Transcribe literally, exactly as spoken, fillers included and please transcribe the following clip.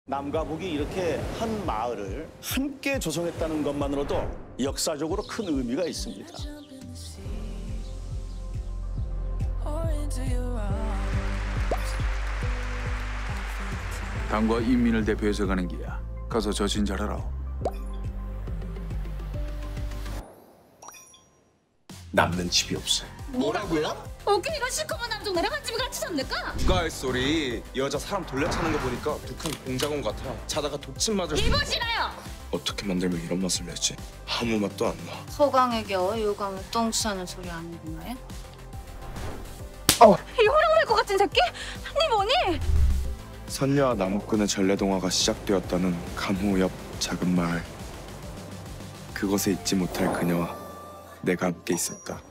남과 북이 이렇게 한 마을을 함께 조성했다는 것만으로도 역사적으로 큰 의미가 있습니다. 당과 인민을 대표해서 가는 기야. 가서 저신 잘하라. 남는 집이 없어요. 뭐라고요? 어떻게 이런 시커먼 남종 내려간 집이 같이 잡니까? 누가 할 소리? 여자 사람 돌려차는 거 보니까 북한 공작원 같아. 자다가 독침 맞을 수... 이보시라요! 어떻게 만들면 이런 맛을 내지? 아무 맛도 안 나. 소강에 겨워 요강을 똥 싸는 소리 아니구나. 어. 이 호랑될 것 같은 새끼? 니 뭐니? 선녀와 나무꾼의 전래동화가 시작되었다는 감호 옆 작은 마을. 그곳에 잊지 못할 그녀와 내가 함께 있었다.